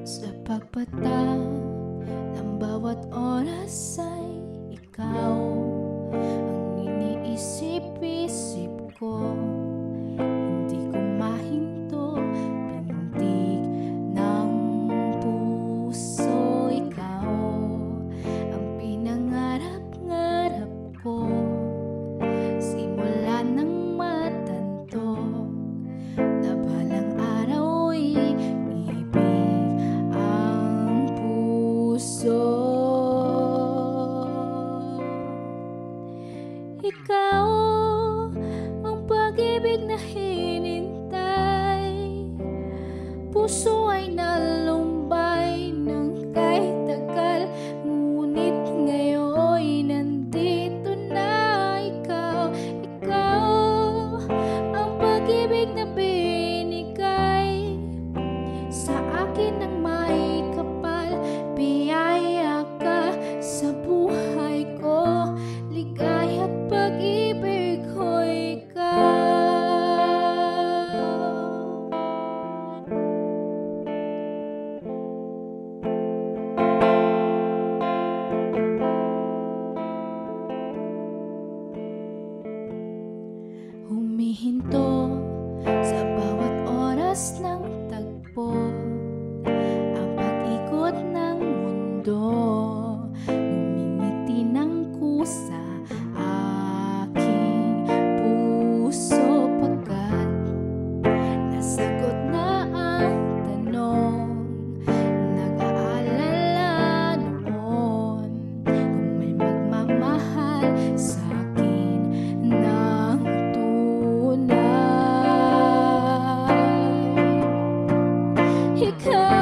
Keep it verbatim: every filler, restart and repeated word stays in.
Sa pagpatag ng bawat oras ay ikaw ang iniisip-isip ko. Hindi ko mahinto pintig ng puso. Ikaw ang pinangarap-ngarap ko simula ng matanto na balang araw ay ibig ang puso. Ikaw ang pag-ibig na hinintay, puso ay nalumbay ng kahit tagal, ngunit ngayon'y nandito na. Ikaw, ikaw ang pag-ibig na binigay sa akin ng may kapal. Biyaya ka sa buhay ko, ligaya at pag-ibig ko, ikaw. Humihinto sa bawat oras ng tagpo ang pag-ikot ng mundo, ngumingiti ng kusa aking puso, pagkat nasagot na ang tanong. Nag-aalala noon kung may magmamahal sa akin ng tunay. Ikaw